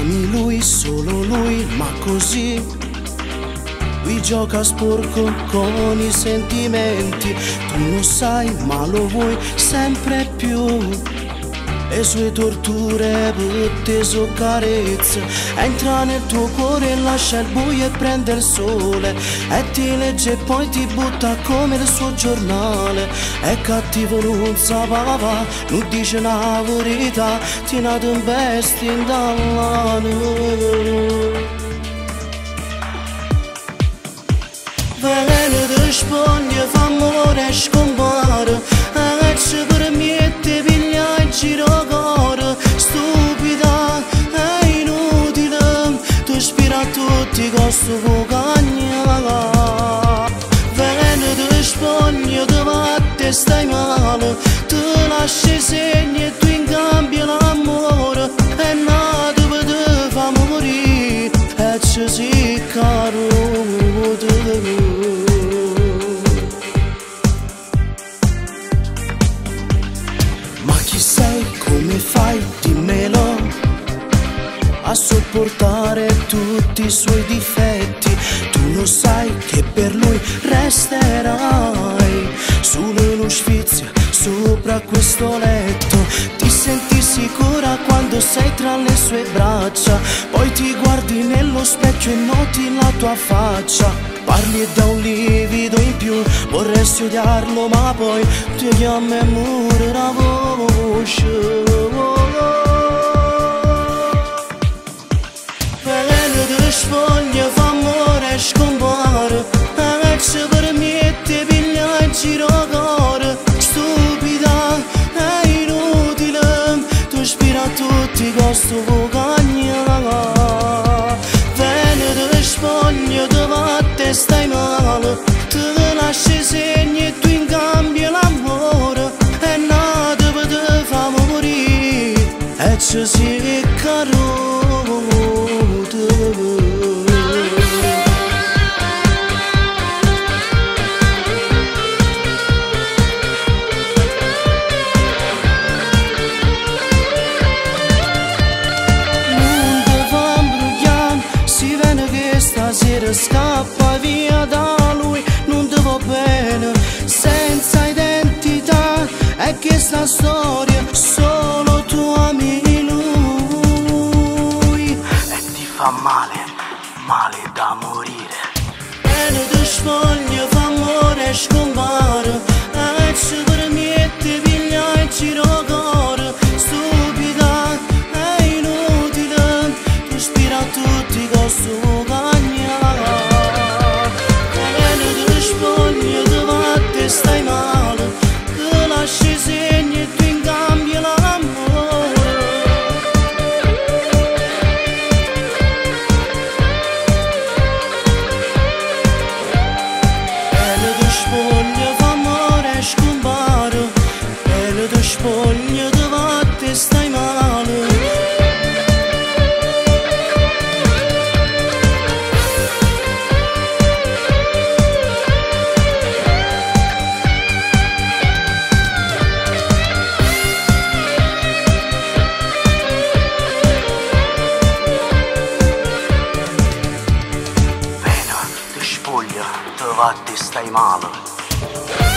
Ami lui, solo lui, ma così lui gioca sporco con i sentimenti. Tu lo sai, ma lo vuoi sempre più. Le sue torture per te so carezze. Entra nel tuo cuore e lascia il buio e prende il sole. E ti legge e poi ti butta come il suo giornale. È cattivo, non sa papà, non dice la verità. Ti nato in bestia in dall'anno. Veleno di spoglie fa amore e scompare. E ci permette piglia in giro cuore. Stupida è inutile, tu ispira a tutti questo vocagna. Veleno di spoglie ti va e stai male. Tu lasci segni e tu in cambio l'amore. È nato per te fa morire e ci si caro. Ma chi sei, come fai, dimmelo, a sopportare tutti i suoi difetti. Tu lo sai che per lui resterai solo in usfizia sopra questo letto. Ti senti sicura quando sei tra le sue braccia. Poi ti guardi nello specchio e noti la tua faccia. Parli e da un livido in più, vorresti odiarlo ma poi ti chiama e muore la voce. Veleno di sfoglia fa amore e scompare. E ci permette piglia in giro cuore. Stupida è inutile, tu ispira a tutti questo vocagna. Veleno di sfoglia ti va e stai male. Tu lasci segni e tu in cambio l'amore. È nato per te fa morire e ci si caro. Stasera scappa via da lui, non ti va bene, senza identità. È che sta storia solo tu ami lui. E ti fa male, male da morire. Veleno di sfoglia fa amore e scompare. E ci permette piglia in giro cuore. Stupida è inutile, tu ispira a tutti questo vocagna. Stai male, tu lasci segni e tu in cambio l'amore. Veleno di spoglia fa amore e scompare. Veleno di spoglia ti va e stai male. Te va e stai male.